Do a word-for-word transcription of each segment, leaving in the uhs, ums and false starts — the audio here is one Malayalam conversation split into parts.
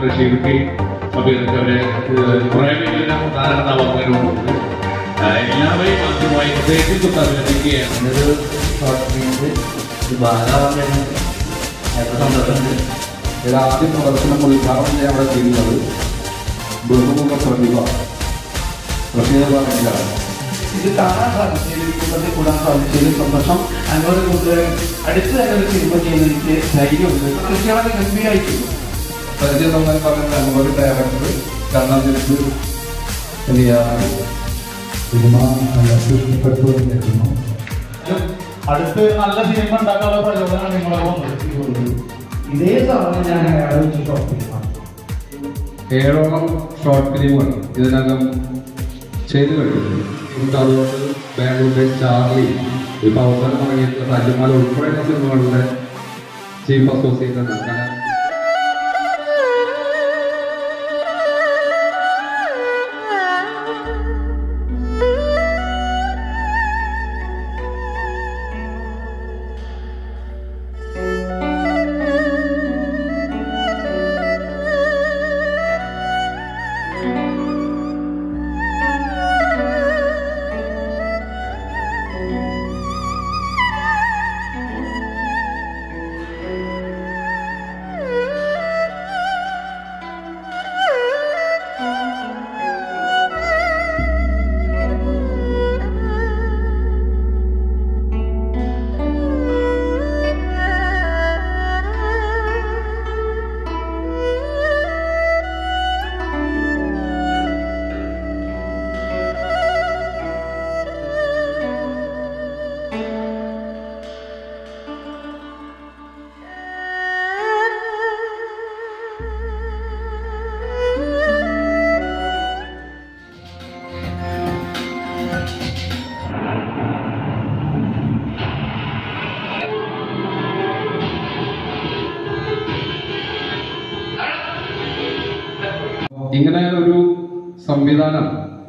റഷീദ് അപ്പോൾ ഇതൊക്കെ അവരെ കുറേ പേരെല്ലാം ധാരണാവാക്കാനുണ്ട്. എല്ലാവരെയും ആദ്യമായി ഹൃദയത്തിൽ അഭിനന്ദിക്കുകയാണ്. ഒരു ഷോർട്ട് ഫിലിമിൽ ഇത് ഭാഗമാകാൻ സന്തോഷമുണ്ട്. ഇത് ആദ്യം പ്രദർശനം ഉദ്ഘാടനം ചെയ്യാൻ അവിടെ ചെയ്യുന്നത് ബഹുമുഖ പ്രതിഭ പ്രത്യേക പറഞ്ഞാണ്. ഇത് കാണാൻ സാധിച്ചതിൽ കുടുംബത്തിൽ കൂടാൻ സാധിച്ചതിൽ സന്തോഷം. അങ്ങോട്ട് കൂടുതൽ അടുത്ത് തന്നെ ഒരു സിനിമ ചെയ്യുന്ന എനിക്ക് ധൈര്യമുണ്ട്. കൃഷികളൊക്കെ ഗംഭീരമായിട്ടുണ്ട്. പരിചയം നമ്മൾ പറഞ്ഞ അനുഭവ ഡയറക്ടർ കണ്ണാതിരിച്ച് വലിയ സിനിമ നല്ല സൃഷ്ടിപ്പെട്ടുകൊണ്ടിരിക്കുന്നു. അടുത്ത് നല്ല സിനിമ ഉണ്ടാക്കാനുള്ള പ്രചോദനം നിങ്ങളെ വന്നത് ഇതേ സമയം ഞാൻ ആലോചിച്ചിട്ട് ഏഴോളം ഷോർട്ട് ഫിലിമുകൾ ഇതിനകം ചെയ്തു കഴിഞ്ഞു. അതുകൊണ്ട് ബാംഗ്ലൂരിലെ ചാർലി ഇപ്പോൾ അവസാനം തുടങ്ങിയിട്ടുള്ള തല്ലുമാല ഉൾപ്പെടെയുള്ള സിനിമകളുടെ ചീഫ് അസോസിയേറ്റ് ആണ്. കാരണം ഇങ്ങനെ ഒരു സംവിധാനം,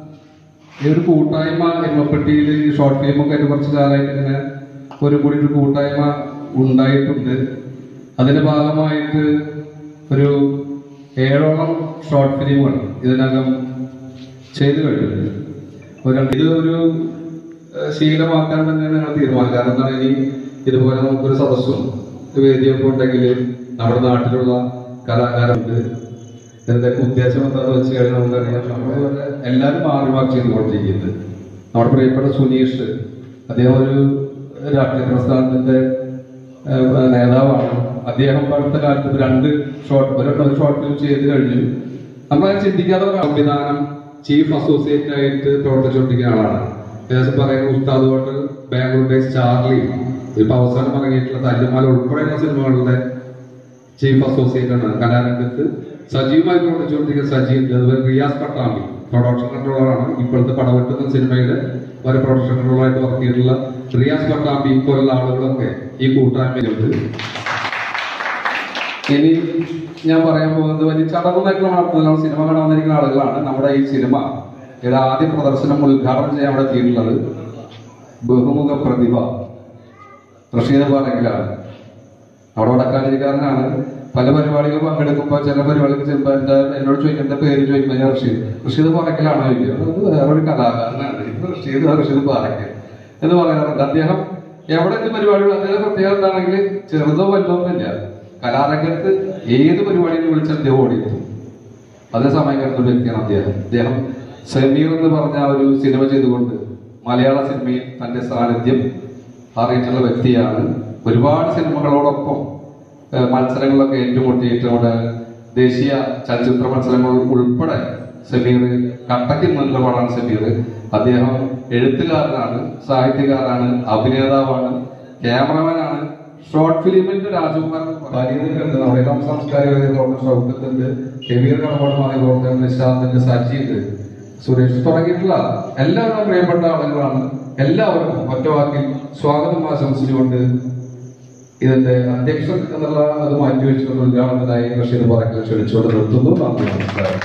ഈ ഒരു കൂട്ടായ്മ എമ്മപ്പെട്ടിയിൽ ഷോർട്ട് ഫിലിമൊക്കെ ആയിട്ട് കുറച്ച് കാലമായിട്ട് ഇങ്ങനെ ഒരു കൂടി ഒരു കൂട്ടായ്മ ഉണ്ടായിട്ടുണ്ട്. അതിന്റെ ഭാഗമായിട്ട് ഒരു ഏഴോളം ഷോർട്ട് ഫിലിമുകൾ ഇതിനകം ചെയ്തു കഴിഞ്ഞു. ഒരു ഇത് ഒരു ശീലമാക്കാൻ തന്നെയാണ് ഞങ്ങൾ തീരുമാനം. കാരണം എന്താണ്, ഇനി ഇതുപോലെ നമുക്കൊരു സദസ്സും വേദിയൊക്കെ ഉണ്ടെങ്കിൽ നമ്മുടെ നാട്ടിലുള്ള കലാകാരുണ്ട്. ഇതിന്റെ ഉദ്ദേശം എന്താണെന്ന് വെച്ച് കഴിഞ്ഞാൽ നമുക്കറിയാം, നമ്മളെ എല്ലാവരും മാറി മാറി ചെയ്തുകൊണ്ടിരിക്കുന്നത്. നമ്മുടെ പ്രിയപ്പെട്ട സുനീഷ്, അദ്ദേഹം ഒരു രാഷ്ട്രീയ പ്രസ്ഥാനത്തിന്റെ നേതാവാണ്. അദ്ദേഹം അടുത്ത കാലത്ത് രണ്ട് ഷോർട്ട് ഒരു ഷോർട്ട് ഫിലിം ചെയ്ത് കഴിഞ്ഞു. നമ്മളത് ചിന്തിക്കാത്ത സംവിധാനം ചീഫ് അസോസിയേറ്റ് ആയിട്ട് പ്രവർത്തിച്ചുകൊണ്ടിരിക്കുന്ന ആളാണ്. ഏകദേശം പറയുന്ന ഉസ്താദ് ഹോട്ടൽ, ബാംഗ്ലൂർ ബേസ് ചാർലി, ഇപ്പൊ അവസാനം ഇറങ്ങിയിട്ടുള്ള തല്ലുമാല ഉൾപ്പെടെയുള്ള സിനിമകളുടെ ചീഫ് അസോസിയേറ്റ് ആണ്. കലാരംഗത്ത് സജീവമായി പ്രവർത്തിച്ചുകൊണ്ടിരിക്കുന്ന സജീവ്. അതുപോലെ റിയാസ് പട്ടാമ്പി പ്രൊഡക്ഷൻ കൺട്രോളറാണ്. ഇപ്പോഴത്തെ പടവെട്ടുന്ന സിനിമയിലെ ഒരു പ്രൊഡക്ഷൻ കൺട്രോളറായിട്ട് വർക്ക് ചെയ്തിട്ടുള്ള റിയാസ് പട്ടാമ്പി പോലുള്ള ആളുകളൊക്കെ ഈ കൂട്ടായ്മയിലുണ്ട്. ഇനി ഞാൻ പറയാൻ പോകുന്നത് വലിയ ചടങ്ങുകളായിട്ടുള്ള നടത്തുന്ന സിനിമ കാണാൻ വന്നിരിക്കുന്ന ആളുകളാണ്. നമ്മുടെ ഈ സിനിമ ഇവിടെ ആദ്യ പ്രദർശനം ഉദ്ഘാടനം ചെയ്യാൻ അവിടെ എത്തിയിട്ടുള്ളത് ബഹുമുഖ പ്രതിഭ റഷീദ് പാറയ്ക്കലാണ്. അവിടെ വടക്കാഞ്ചേരിക്കാരനാണ്. പല പരിപാടികൾ പങ്കെടുക്കുമ്പോൾ ചില പരിപാടികൾ ചെല്ലുമ്പോൾ എന്റെ എന്നോട് ചോദിക്കേണ്ട പേര് ചോദിക്കുമ്പോൾ ഞാൻ റഷീദ് റഷീദ് പാറയ്ക്കലാണ് ചോദിക്കുന്നത്. അത് വേറൊരു കലാകാരനാണ്. ഇത് റഷീദ് റഷീദ് പാറയ്ക്കൽ എന്ന് പറയാറുണ്ട്. അദ്ദേഹം എവിടെ എന്ത് പരിപാടികൾ, അദ്ദേഹം പ്രത്യേകത എന്താണെങ്കിൽ ചെറുതോ വലുതൊന്നുമില്ല, കലാരംഗത്ത് ഏത് പരിപാടിയും വിളിച്ചാൽ അദ്ദേഹം ഓടിയെത്തും. അതേ സമയം കണ്ട ഒരു വ്യക്തിയാണ് അദ്ദേഹം. അദ്ദേഹം സമീർ എന്ന് പറഞ്ഞ ഒരു സിനിമ ചെയ്തുകൊണ്ട് മലയാള സിനിമയിൽ തന്റെ സാന്നിധ്യം അറിയിച്ചുള്ള വ്യക്തിയാണ്. ഒരുപാട് സിനിമകളോടൊപ്പം മത്സരങ്ങളിലൊക്കെ ഏറ്റുമുട്ടിയിട്ട് നമ്മുടെ ദേശീയ ചലച്ചിത്ര മത്സരങ്ങൾ ഉൾപ്പെടെ സമീർ കട്ടക്ക് നിന്നുള്ള പാടാണ് സമീർ. അദ്ദേഹം എഴുത്തുകാരനാണ്, സാഹിത്യകാരനാണ്, അഭിനേതാവാണ്, ക്യാമറമാനാണ്, ഷോർട്ട് ഫിലിമിന്റെ രാജകുമാരൻ. നമ്മുടെ ഇളം സാംസ്കാരിക ഷൗക്കത്തിന്റെ കെബീർ കടപാടുമായി പ്രവർത്തകൻ നിശാന്തിന്റെ സജീവ്, സുരേഷ് തുടങ്ങിയിട്ടുള്ള എല്ലാവരും പ്രിയപ്പെട്ട ആളുകളാണ്. എല്ലാവർക്കും ഒറ്റ വാക്കിൽ സ്വാഗതം ആശംസിച്ചുകൊണ്ട് ഇതിന്റെ അധ്യക്ഷൻ എന്നുള്ള അത് മാറ്റിവെച്ചുകൊണ്ട് ഉദ്ഘാടനത്തിനായി റഷീദ് പാറയ്ക്കൽ ക്ഷണിച്ചുകൊണ്ട് നിർത്തുന്നു. നന്ദി, നമസ്കാരം.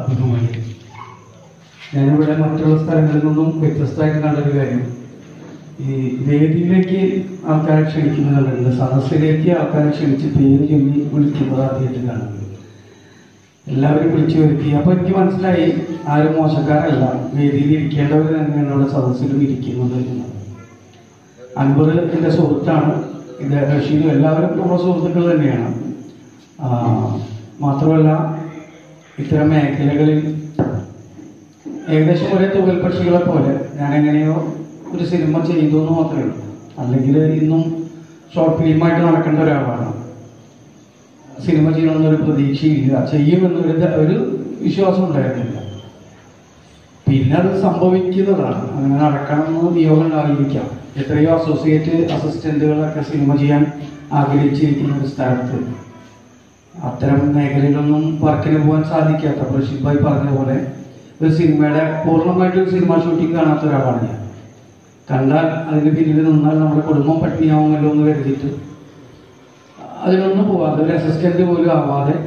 ഞാനിവിടെ മറ്റുള്ള സ്ഥലങ്ങളിൽ നിന്നും വ്യത്യസ്തമായിട്ട് കണ്ടൊരു കാര്യം, ഈ വേദിയിലേക്ക് ആൾക്കാരെ ക്ഷണിക്കുന്നതുണ്ട്, സദസ്സിലേക്ക് ആൾക്കാരെ ക്ഷണിച്ച് പേര് ചൊല്ലി വിളിക്കുന്നത് ആദ്യമായിട്ട് കാണുന്നത്. എല്ലാവരും വിളിച്ചു വരുത്തി. അപ്പോൾ എനിക്ക് മനസ്സിലായി ആരും മോശക്കാരല്ല, വേദിയിൽ ഇരിക്കേണ്ടവർ തന്നെയാണ് ഇവിടെ സദസ്സിലും ഇരിക്കുന്നത് എന്നത്. അൻവർ എൻ്റെ സുഹൃത്താണ്, ഇത് റഷീദും എല്ലാവരും നമ്മുടെ സുഹൃത്തുക്കൾ തന്നെയാണ്. മാത്രമല്ല ഇത്തരം മേഖലകളിൽ ഏകദേശം ഒരേ തൊഴിൽ പക്ഷികളെ പോലെ ഞാൻ എങ്ങനെയോ ഒരു സിനിമ ചെയ്തു എന്ന് മാത്രമേ ഉള്ളൂ. അല്ലെങ്കിൽ ഇന്നും ഷോർട്ട് ഫിലിമായിട്ട് നടക്കേണ്ട ഒരാളാണ്. സിനിമ ചെയ്യണമെന്നൊരു പ്രതീക്ഷയില്ല, ചെയ്യുമെന്നൊരു ഒരു വിശ്വാസം ഉണ്ടായിരുന്നില്ല. പിന്നെ അത് സംഭവിക്കുന്നതാണ്, അങ്ങനെ നടക്കണമെന്ന് നിയോഗം ഉണ്ടായിരിക്കാം. എത്രയോ അസോസിയേറ്റ് അസിസ്റ്റന്റുകളൊക്കെ സിനിമ ചെയ്യാൻ ആഗ്രഹിച്ചിരിക്കുന്ന ഒരു സ്ഥലത്ത് അത്തരം മേഖലയിലൊന്നും വർക്കിന് പോകാൻ സാധിക്കാത്ത, പ്രശീദ് ഭായി പറഞ്ഞ പോലെ ഒരു സിനിമയുടെ പൂർണ്ണമായിട്ടൊരു സിനിമ ഷൂട്ടിംഗ് കാണാത്ത ഒരാളാണ് ഞാൻ. കണ്ടാൽ അതിന് പിന്നിൽ നിന്നാൽ നമ്മുടെ കുടുംബം പട്ടിണിയാവുമല്ലോ എന്ന് കരുതിയിട്ട് അതിനൊന്നും പോകാതെ ഒരു അസിസ്റ്റന്റ് പോലും ആവാതെ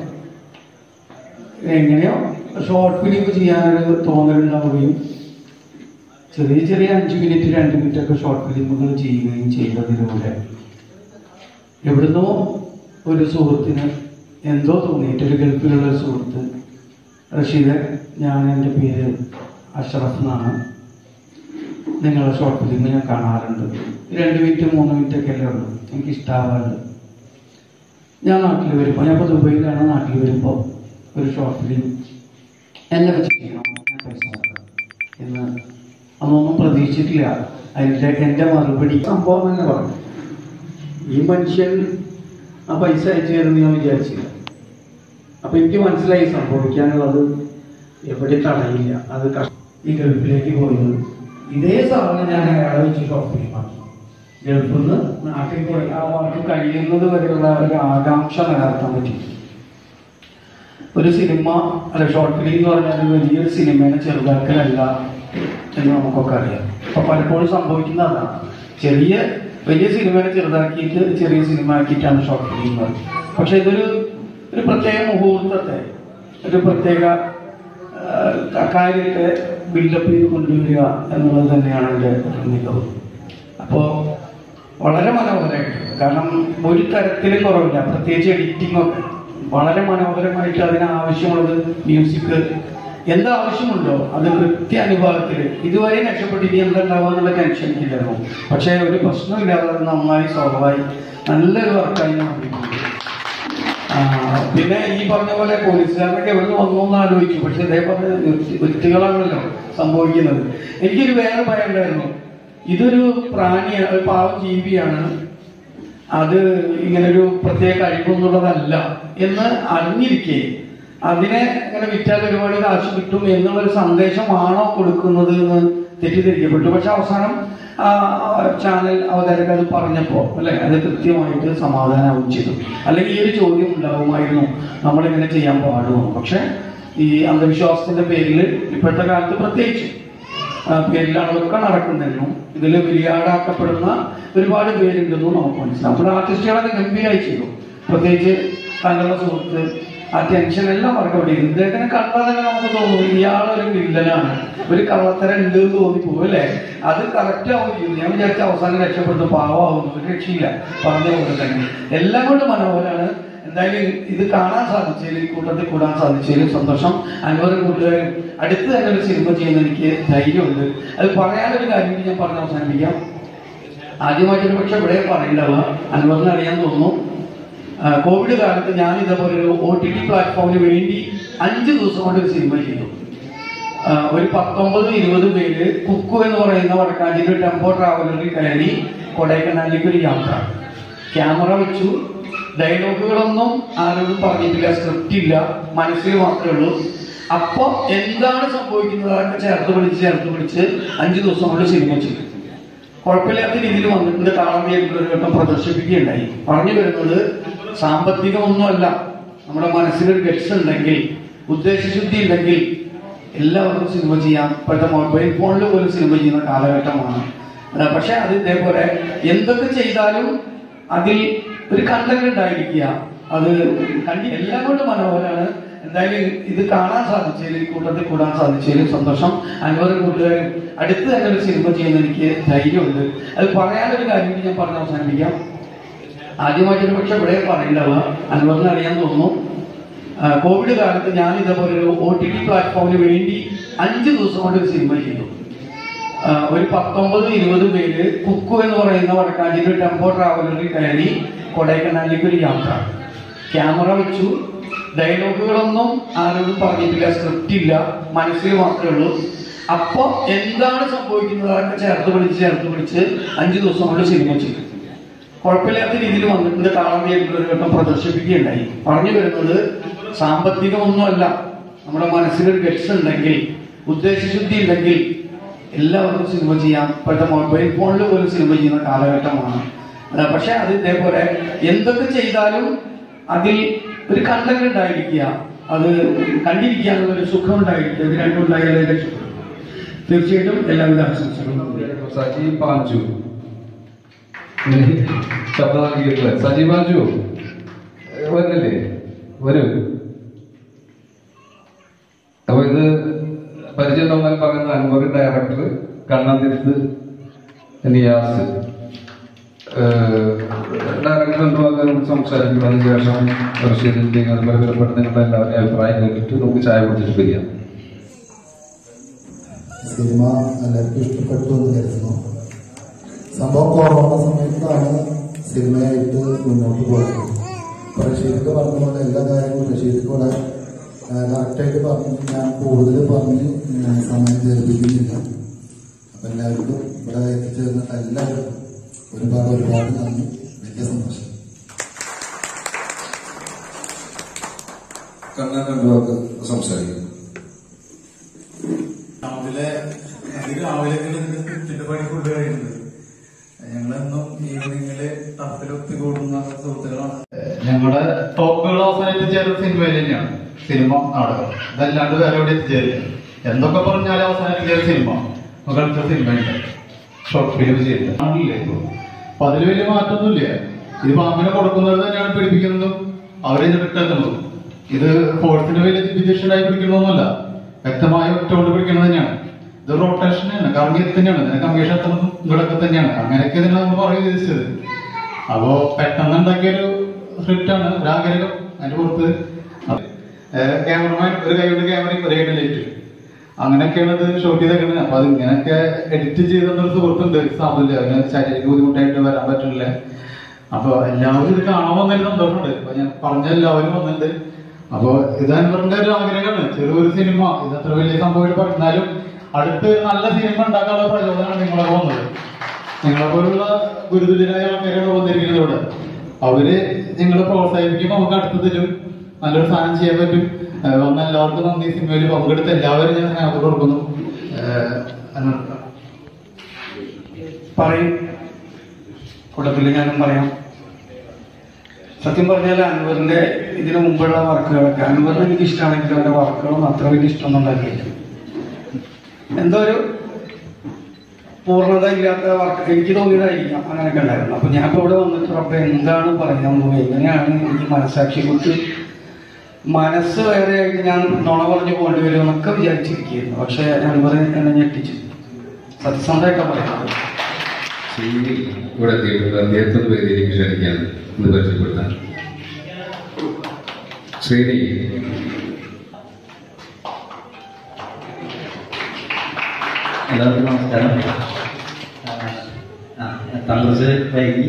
എങ്ങനെയോ ഷോർട്ട് ഫിലിം ചെയ്യാനൊരു തോന്നലുണ്ടാവുകയും ചെറിയ ചെറിയ അഞ്ച് മിനിറ്റ് രണ്ട് മിനിറ്റ് ഒക്കെ ഷോർട്ട് ഫിലിമുകൾ ചെയ്യുകയും ചെയ്തതിലൂടെ എവിടുന്നോ ഒരു സുഹൃത്തിന് എന്തോ തോന്നിയിട്ട്, ഒരു ഗൾഫിലുള്ള ഒരു സുഹൃത്ത്, റഷീദ് ഞാൻ എൻ്റെ പേര് അഷ്റഫ് എന്നാണ്, നിങ്ങളുടെ ഷോർട്ട് ഫിലിം ഞാൻ കാണാറുണ്ട്, രണ്ട് മിനിറ്റ് മൂന്ന് മിനിറ്റ് ഒക്കെ അല്ലേ ഉള്ളൂ, എനിക്ക് ഇഷ്ടമാവാറുണ്ട്, ഞാൻ നാട്ടിൽ വരുമ്പോൾ, ഞാൻ ഇപ്പോൾ ദുബൈയിലാണ്, നാട്ടിൽ വരുമ്പോൾ ഒരു ഷോർട്ട് ഫിലിം എന്നെ വെച്ച് ചെയ്യണം, ഞാൻ പൈസ നോക്കാം എന്ന് അതൊന്നും പ്രതീക്ഷിച്ചിട്ടില്ല. അതിൻ്റെ എൻ്റെ മറുപടി സംഭവം തന്നെ പറഞ്ഞു. ഈ മനുഷ്യൻ ആ പൈസ അയച്ചു തരുമെന്ന് ഞാൻ വിചാരിച്ചില്ല. അപ്പം എനിക്ക് മനസ്സിലായി സംഭവിക്കാനുള്ളത് എവിടെ തടയില്ല. അത് കഷ്ട ഈ ഗൾഫിലേക്ക് പോയത് ഇതേ സാധനം ഞാൻ അയാളെ വെച്ച് ഷോർട്ട് ഫിലിമാക്കി. ഗൾഫിൽ നിന്ന് നാട്ടിൽ പോയി ആ വർക്ക് കഴിയുന്നത് വരെയുള്ള ഒരു ആകാംക്ഷ നിലനിർത്താൻ പറ്റി. ഒരു സിനിമ അല്ല, ഷോർട്ട് ഫിലിം എന്ന് പറഞ്ഞാൽ വലിയൊരു സിനിമേനെ ചെറുതാക്കലല്ല എന്ന് നമുക്കൊക്കെ അറിയാം. അപ്പൊ പലപ്പോഴും സംഭവിക്കുന്ന അതാണ്, ചെറിയ വലിയ സിനിമേനെ ചെറുതാക്കിയിട്ട് ചെറിയ സിനിമ ആക്കിയിട്ടാണ് ഷോർട്ട് ഫിലിം പറയുന്നത്. പക്ഷെ ഇതൊരു ഒരു പ്രത്യേക മുഹൂർത്തത്തെ, ഒരു പ്രത്യേക കാര്യത്തെ ബിൽഡപ്പ് ചെയ്ത് കൊണ്ടുവരിക എന്നുള്ളത് തന്നെയാണ് എൻ്റെ മികവ്. അപ്പോൾ വളരെ മനോഹരമായിട്ട്, കാരണം ഒരു തരത്തിലും കുറവില്ല, പ്രത്യേകിച്ച് എഡിറ്റിങ്ങൊക്കെ വളരെ മനോഹരമായിട്ട് അതിനാവശ്യമുള്ളത് മ്യൂസിക് എന്താവശ്യമുണ്ടോ അത് കൃത്യ അനുഭാവത്തിൽ ഇതുവരെ രക്ഷപ്പെട്ടിട്ട് എന്തുണ്ടാവുക എന്നുള്ള ടെൻഷൻ ഇല്ലായിരുന്നു. പക്ഷേ ഒരു പ്രശ്നമില്ലാതെ നന്നായി സോൾവായി നല്ലൊരു വർക്കായി നടന്നിട്ടുണ്ട്. പിന്നെ ഈ പറഞ്ഞ പോലെ പോലീസുകാരനൊക്കെ എവിടെ നിന്ന് വന്നു എന്ന് ആലോചിച്ചു. പക്ഷെ ഇതേപോലെ വ്യക്തികളാണല്ലോ സംഭവിക്കുന്നത്. എനിക്കൊരു വേറെ ഭയം ഉണ്ടായിരുന്നു, ഇതൊരു പ്രാണിയാണ്, ഒരു പാവം ജീവിയാണ്, അത് ഇങ്ങനൊരു പ്രത്യേക കഴിവെന്നുള്ളതല്ല എന്ന് അറിഞ്ഞിരിക്കെ അതിനെ ഇങ്ങനെ വിറ്റാൽ ഒരുപാട് കാശ് കിട്ടും എന്നുള്ളൊരു സന്ദേശമാണോ കൊടുക്കുന്നത് എന്ന് തെറ്റിദ്ധരിക്കപ്പെട്ടു. പക്ഷെ അവസാനം ചാനൽ അവതാരകർ അത് പറഞ്ഞപ്പോൾ അല്ലെ, അത് കൃത്യമായിട്ട് സമാധാനവും ചെയ്തു. അല്ലെങ്കിൽ ഈ ഒരു ചോദ്യം ഉണ്ടാവുമായിരുന്നു, നമ്മളിങ്ങനെ ചെയ്യാൻ പാടുമോ? പക്ഷെ ഈ അന്ധവിശ്വാസത്തിന്റെ പേരിൽ ഇപ്പോഴത്തെ കാലത്ത് പ്രത്യേകിച്ച് പേരിലാണൊക്കെ നടക്കുന്നെന്നും ഇതിൽ വിരിയാടാക്കപ്പെടുന്ന ഒരുപാട് പേരുണ്ടെന്നും നമുക്ക് മനസ്സിലാവും. അപ്പോൾ ആർട്ടിസ്റ്റുകളൊക്കെ ഗംഭീരമായി ചെയ്തു. പ്രത്യേകിച്ച് താങ്കളുടെ സുഹൃത്ത് ആ ടെൻഷൻ എല്ലാം വർക്കൗട്ട് ചെയ്തു. ഇദ്ദേഹത്തിനെ കണ്ടാൽ തന്നെ നമുക്ക് തോന്നും ഇയാളൊരു വില്ലനാണ്, ഒരു കള്ളത്തരം ഉണ്ട് എന്ന് തോന്നിപ്പോകും അല്ലേ? അത് കറക്റ്റ് ആവും ചെയ്തു. ഞാൻ വിചാരിച്ച അവസാനം രക്ഷപ്പെടുന്നു, പാവമാവുന്നു, ഒരു രക്ഷയില്ല. പറഞ്ഞ പോലെ തന്നെ എല്ലാം കൊണ്ട് മനോഹരമാണ്. എന്തായാലും ഇത് കാണാൻ സാധിച്ചതിൽ, കൂട്ടത്തിൽ കൂടാൻ സാധിച്ചതിലും സന്തോഷം. അൻവറും കൂട്ടുകാരും അടുത്ത് തന്നെ ഒരു സിനിമ ചെയ്യുന്ന എനിക്ക് ധൈര്യമുണ്ട്. അത് പറയാനൊരു കാര്യം ഞാൻ പറഞ്ഞ് അവസാനിപ്പിക്കാം. ആദ്യമായിട്ടൊരു പക്ഷെ ഇവിടെ പറയേണ്ടവ അൻവറിന് അറിയാൻ തോന്നുന്നു. കോവിഡ് കാലത്ത് ഞാൻ ഇതേപോലെ ഒരു ഒ ടി ടി പ്ലാറ്റ്ഫോമിന് വേണ്ടി അഞ്ച് ദിവസം കൊണ്ട് ഒരു സിനിമ ചെയ്തു. ഒരു പത്തൊമ്പത് ഇരുപത് പേര് കുക്കു എന്ന് പറയുന്ന വടക്കാഞ്ചേരി ടെമ്പോ ട്രാവലറിൽ കയറി കൊടൈക്കനാലിലേക്ക് ഒരു യാത്ര. ക്യാമറ വെച്ചു, ഡയലോഗുകളൊന്നും ആരോടും പറഞ്ഞിട്ടില്ല, സ്ക്രിപ്റ്റ് ഇല്ല, മനസ്സിൽ മാത്രമേ ഉള്ളൂ. അപ്പൊ എന്താണ് സംഭവിക്കുന്നത് അതൊക്കെ ചേർത്ത് പിടിച്ച് ചേർത്ത് പിടിച്ച് അഞ്ചു ദിവസം കൊണ്ട് സിനിമ ചെയ്തു. കുഴപ്പമില്ലാത്ത രീതിയിൽ വന്നിട്ടുണ്ട്. കാണാൻ ഒരു വട്ടം പ്രദർശിപ്പിക്കുകയുണ്ടായി. പറഞ്ഞു വരുന്നത് സാമ്പത്തികമൊന്നുമല്ല, നമ്മുടെ മനസ്സിലൊരു ഗട്സ് ഉണ്ടെങ്കിൽ, ഉദ്ദേശശുദ്ധി ഉണ്ടെങ്കിൽ എല്ലാവർക്കും സിനിമ ചെയ്യാം. ഇപ്പോഴത്തെ മൊബൈൽ ഫോണിൽ പോലും സിനിമ ചെയ്യുന്ന കാലഘട്ടമാണ്. പക്ഷെ അത് ഇതേപോലെ എന്തൊക്കെ ചെയ്താലും അതിൽ ഒരു കണ്ടന്റ് ഉണ്ടായിരിക്കുക, അത് കണ്ടി എല്ലാം കൊണ്ട് മനോഹരമാണ്. എന്തായാലും ഇത് കാണാൻ സാധിച്ചതിൽ, കൂട്ടത്തിൽ കൂടാൻ സാധിച്ചതിലും സന്തോഷം. അൻവറും കൂട്ടുകാരും അടുത്ത് തന്നെ ഒരു സിനിമ ചെയ്യുന്ന എനിക്ക് ധൈര്യമുണ്ട്. അത് പറയാനൊരു കാര്യം ഞാൻ പറഞ്ഞ് അവസാനിപ്പിക്കാം. ആദ്യമായിട്ടൊരു പക്ഷെ ഇവിടെ പറയേണ്ടതാണ്, അൻവറിന് അറിയാൻ തോന്നുന്നു. കോവിഡ് കാലത്ത് ഞാൻ ഇതേപോലെ ഒരു ഒ ടി ടി പ്ലാറ്റ്ഫോമിന് വേണ്ടി അഞ്ച് ദിവസം കൊണ്ട് ഒരു സിനിമ ചെയ്തു. ഒരു പത്തൊമ്പത് ഇരുപത് പേര് കുക്കു എന്ന് പറയുന്ന വടക്കാഞ്ചേരി ടെമ്പോ ട്രാവലറിൽ കയറി കൊടൈക്കനാലിലേക്ക് ഒരു യാത്ര. ക്യാമറ വെച്ചു, ഡയലോഗുകളൊന്നും ആരോടും പറഞ്ഞിട്ടില്ല, സ്ക്രിപ്റ്റ് ഇല്ല, മനസ്സിൽ മാത്രമേ ഉള്ളൂ. അപ്പൊ എന്താണ് സംഭവിക്കുന്നത് അതൊക്കെ ചേർത്ത് പിടിച്ച് ചേർത്ത് പിടിച്ച് അഞ്ചു ദിവസം കൊണ്ട് സിനിമ ചെയ്തു. കുഴപ്പമില്ലാത്ത രീതിയിൽ വന്നിട്ടുണ്ട്. കാണാൻ ഒരു ഘട്ടം പ്രദർശിപ്പിക്കുകയുണ്ടായി. പറഞ്ഞു വരുന്നത് സാമ്പത്തികമൊന്നുമല്ല, നമ്മുടെ മനസ്സിലൊരു ഗട്സ് ഉണ്ടെങ്കിൽ, ഉദ്ദേശശുദ്ധി ഉണ്ടെങ്കിൽ എല്ലാവർക്കും സിനിമ ചെയ്യാം. ഇപ്പോഴത്തെ മൊബൈൽ ഫോണിൽ പോലും സിനിമ ചെയ്യുന്ന കാലഘട്ടമാണ്. പക്ഷെ അത് ഇതേപോലെ എന്തൊക്കെ ചെയ്താലും അതിൽ ഒരു കണ്ടന്റ് ഉണ്ടായിരിക്കുക, അത് കണ്ടിരിക്കാനുള്ള ഒരു സുഖം ഉണ്ടായിരിക്കുക. ഇത് രണ്ടും ഉണ്ടായാലേ രക്ഷപ്പെടും. തീർച്ചയായിട്ടും എല്ലാവിധ ആശംസകളും. സജീവ് പാഞ്ചു ശബ്ദം നൽകിയിട്ടില്ല. സജീവ് പാഞ്ചു വരുന്നില്ലേ? വരൂ. അപ്പൊ ഇത് പരിചയം തോന്നാൻ പറയുന്ന അൻവർ ഡയറക്ടർ, കണ്ണന്തിരുത്ത് നിയാസ് ഡയറക്ടർ എന്തുവാക്കാൻ സംസാരിക്കും. അതിനുശേഷം റഷീദിന്റെ അതുപോലെ വിലപ്പെട്ട നിങ്ങളുടെ എല്ലാവരുടെയും അഭിപ്രായം കേട്ടിട്ട് നമുക്ക് ചായ കുടിച്ചിട്ട് പിരിയാം. സിനിമ എല്ലാവർക്കും ഇഷ്ടപ്പെട്ടു എന്ന് കരുതുന്നു. സംഭവം കൊറോണ സമയത്താണ് സിനിമയായിട്ട് മുന്നോട്ട് പോയത്. റഷീദൊക്കെ പറഞ്ഞ പോലെ എല്ലാ കാര്യങ്ങളും റഷീദൊക്കെ ഇവിടെ കറക്റ്റായിട്ട് പറഞ്ഞ് ഞാൻ കൂടുതൽ പറഞ്ഞ് സമയം ചേർപ്പിക്കുന്നില്ല. അപ്പം എല്ലാവർക്കും ഇവിടെ എത്തിച്ചേർന്നിട്ട് എല്ലാവർക്കും ഒരുപാട് ഒരുപാട് നന്ദി. വലിയ സന്തോഷം. കണ്ണൻ രണ്ടുവാക്ക് സംസാരിക്കും. രാവിലെ അധികം രാവിലെ ചുറ്റുപണി ഫുഡ് കഴിക്കുന്നത് ഞങ്ങളെന്നും ഈവനിങ്ങില് ടപ്പിലൊത്തി കൂടുന്ന സുഹൃത്തുക്കളാണ്. ഞങ്ങളുടെ ടോപ്പുകൾ അവസാനം എത്തിച്ചേരുന്ന സിനിമയിൽ തന്നെയാണ്. സിനിമ നാടകം ഇതല്ലാണ്ട് വേറെ എവിടെ എത്തിച്ചേരില്ല. എന്തൊക്കെ പറഞ്ഞാലും അവസാനം എത്തിച്ചേരുന്ന സിനിമ കളിച്ച സിനിമയുണ്ട്, ഷോർട്ട് ഫിലിം ചെയ്തില്ല. അപ്പൊ അതിൽ വലിയ മാറ്റമൊന്നുമില്ല. ഇതിപ്പോ അങ്ങനെ കൊടുക്കുന്നത് തന്നെയാണ് പിടിപ്പിക്കുന്നതും അവരെ വിട്ടെത്തുന്നതും. ഇത് ഫോഴ്സിന് വലിയ വിജക്ഷനായി പിടിക്കുന്നതൊന്നുമല്ല, വ്യക്തമായ ഒറ്റോണ്ട് പിടിക്കുന്നത് തന്നെയാണ്. ഇത് റൊട്ടേഷൻ തന്നെ, കറങ്ങി തന്നെയാണ്. ഇതിനെ കമ്മീഷൻ എത്തുന്നതും ഇവിടൊക്കെ തന്നെയാണ്. അങ്ങനെയൊക്കെ ഇതിനെ നമ്മൾ പറയുക ഉദ്ദേശിച്ചത്. അപ്പോ പെട്ടെന്ന് ഉണ്ടാക്കിയൊരു സ്ക്രിപ്റ്റാണ്, ഒരാഗ്രഹം. അതിന്റെ പുറത്ത് ക്യാമറമാൻ ഒരു കൈകൊണ്ട് ക്യാമറയും ഒരു കൈകൊണ്ട് ലൈറ്റ്, അങ്ങനെയൊക്കെയാണ് ഇത് ഷൂട്ട് ചെയ്തേക്കുന്നത്. അപ്പൊ അത് ഇങ്ങനെയൊക്കെ എഡിറ്റ് ചെയ്തെന്നൊരു സുഹൃത്തുണ്ട്, സാമ്പില്ല. അതിന് ശാരീരിക ബുദ്ധിമുട്ടായിട്ട് വരാൻ പറ്റില്ല. അപ്പൊ എല്ലാവരും ഇത് കാണാൻ വന്നതിൽ സന്തോഷമുണ്ട്. അപ്പൊ ഞാൻ പറഞ്ഞ എല്ലാവരും വന്നിട്ടുണ്ട്. അപ്പൊ ഇത് അൻവറിന്റെ ഒരു ആഗ്രഹമാണ്, ചെറിയൊരു സിനിമ. ഇത് അത്ര വലിയ സംഭവമായിട്ട് പറഞ്ഞാലും അടുത്ത് നല്ല സിനിമ ഉണ്ടാക്കാനുള്ള പ്രചോദനമാണ് നിങ്ങളൊക്കെ വന്നത്. നിങ്ങളെ പോലുള്ള ഗുരുതുല്യരായ ആൾക്കാരാണ് വന്നിരിക്കുന്നത് ഇവിടെ. അവര് നിങ്ങളെ പ്രോത്സാഹിപ്പിക്കുമ്പോൾ നമുക്ക് അടുത്തതിലും നല്ലൊരു സാധനം ചെയ്യാൻ പറ്റും. വന്ന എല്ലാവർക്കും നന്ദി. സിനിമയിൽ പങ്കെടുത്ത എല്ലാവരും ഞാൻ സ്നേഹത്തോട് കൊടുക്കുന്നു. പറയും കൂട്ടത്തിൽ ഞാനും പറയാം. സത്യം പറഞ്ഞാൽ അൻവറിന്റെ ഇതിനു മുമ്പുള്ള വർക്കുകളൊക്കെ അൻവറിന് എനിക്ക് ഇഷ്ടമാണെങ്കിലും അവരുടെ വർക്കുകളൊന്നും അത്ര വലിയ ഇഷ്ടമൊന്നും ഉണ്ടാക്കിയില്ല. എന്തോ ഒരു പൂർണ്ണത ഇല്ലാത്ത വർക്ക് എനിക്ക് തോന്നിയതായിരിക്കാം. അങ്ങനെയൊക്കെ ഉണ്ടായിരുന്നു. അപ്പൊ ഞാൻ ഇപ്പൊ ഇവിടെ വന്നിട്ട് അപ്പൊ എന്താണ് പറയാൻ പോകുന്നത്, എങ്ങനെയാണ് എനിക്ക് മനസ്സാക്ഷി കുറിച്ച് മനസ്സ് വേറെയായിട്ട് ഞാൻ നുണ പറഞ്ഞു പോകേണ്ടി വരും എന്നൊക്കെ വിചാരിച്ചിരിക്കുന്നു. പക്ഷെ അൻവർ എന്നെ ഞെട്ടിച്ചു, സത്യസന്ധമായിട്ടാ പറയുന്നത്. ഇവിടെ എത്തിയിട്ടുണ്ട്. അദ്ദേഹത്തിന് വേദിയിലേക്ക് ക്ഷണിക്കാൻ ഇന്ന് പരിചയപ്പെടുത്താൻ ശ്രീനി. എല്ലാവർക്കും നമസ്കാരം. എത്താൻ കുറച്ച് വൈകി.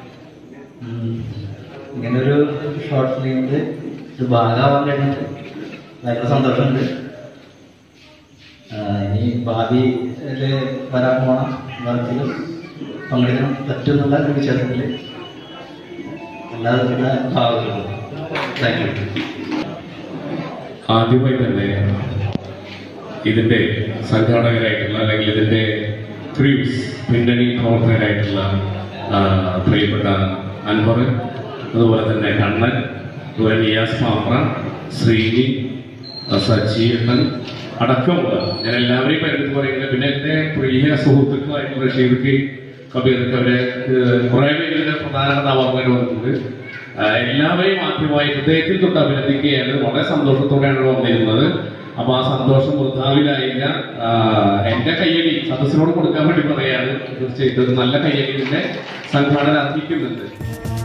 ഇങ്ങനൊരു ഷോർട്ട് ഫിലിമിൽ ഇത് ഭാഗമാവാൻ കഴിഞ്ഞിട്ട് ഭയങ്കര സന്തോഷമുണ്ട്. ഇനി ഭാവിയിൽ വരാൻ പോണ വർക്കിൽ പങ്കെടുക്കാൻ പറ്റുമെന്നുള്ള ഒരു വിചാരത്തിൽ എല്ലാവരുടെ ഭാവങ്ങളും. Thank you. ആദ്യമായി തന്നെ ഇതിന്റെ സംഘാടകരായിട്ടുള്ള അല്ലെങ്കിൽ ഇതിന്റെ ക്രൂസ് പിന്നണി പ്രവർത്തകരായിട്ടുള്ള പ്രിയപ്പെട്ട അൻവർ, അതുപോലെ തന്നെ കണ്ണൻ, അതുപോലെ നിയാസ് മാപ്ര, ശ്രീനി, സജീവൻ അടക്കമുള്ള ഞാൻ എല്ലാവരെയും പരിഗണിച്ച് പറയുന്നത്. പിന്നെ എന്റെ പ്രിയ സുഹൃത്തുക്കളായിട്ടുള്ള റഷീദ് കബീർക്ക് അവരെ കുറെ പേരുടെ പ്രധാന കഥാപാത്രങ്ങൾ വന്നിട്ടുണ്ട്. എല്ലാവരെയും ആദ്യമായി ഹൃദയത്തിൽ തൊട്ട് അഭിനന്ദിക്കുകയാണ്. വളരെ സന്തോഷത്തോടെയാണ് വന്നിരുന്നത്. അപ്പൊ ആ സന്തോഷം വൃഥാവിലായില്ല. എന്റെ കയ്യടി സദസ്സിനോട് കൊടുക്കാൻ വേണ്ടി പറയാണ്. തീർച്ചയായിട്ടും ഒരു നല്ല കയ്യടി ഇതിന്റെ സംഘാടകർ അർഹിക്കുന്നുണ്ട്.